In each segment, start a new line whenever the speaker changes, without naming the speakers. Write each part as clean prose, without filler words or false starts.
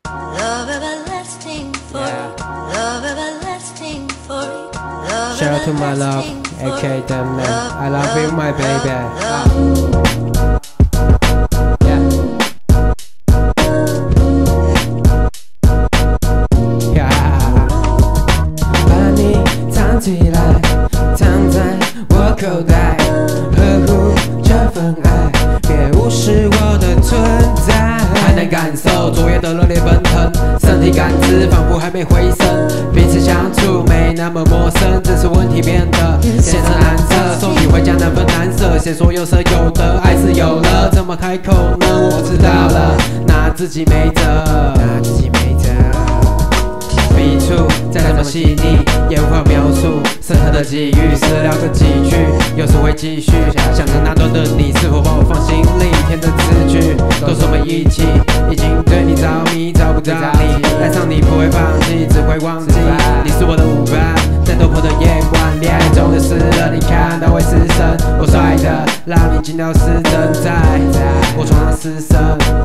Shout out to my love, aka the man. I love you, my baby. Yeah. 把你藏起来，藏在我口袋，呵护这份爱，别无视我的存在。还能感受昨夜的热烈奔腾，身体感知仿佛还没回神，彼此相处没那么陌生，只是问题变得艰澀难测。送你回家难分难舍，谁说有舍有得？爱是有了，怎么开口呢？我不知道了，拿自己没辙，拿自己没辙。笔触再怎么细腻，也无法描述深刻的际遇，时而聊个几句，有时会继续。想着那端的你，是否把我放心里？填的字句，都是我们一起，已经对你着迷，找不到你，爱上你不会放弃，只会忘记。你是我的舞伴，在陡坡的夜晚，恋爱中的诗人，你看到会失神。我帅的让你惊到失真，在我床上失神。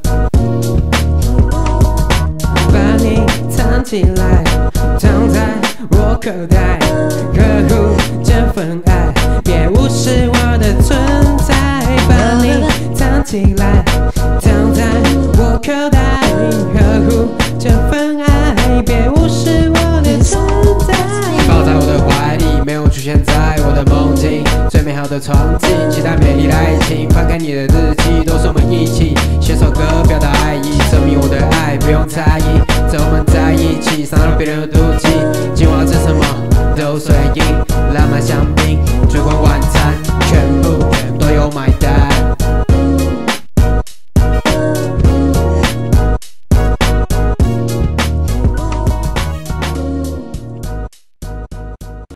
把你藏起来，藏在我口袋，呵护这份爱，别无视我的存在。把你藏起来，藏在我口袋，呵护这份爱，别无视我的存在。抱在我的怀里，没有出现在我的梦境，最美好的场景，期待美丽的爱情。翻开你的日记，都是我们一起写首歌表达爱意，证明我的爱不用在意，只要我们在一起，伤到别人的妒忌。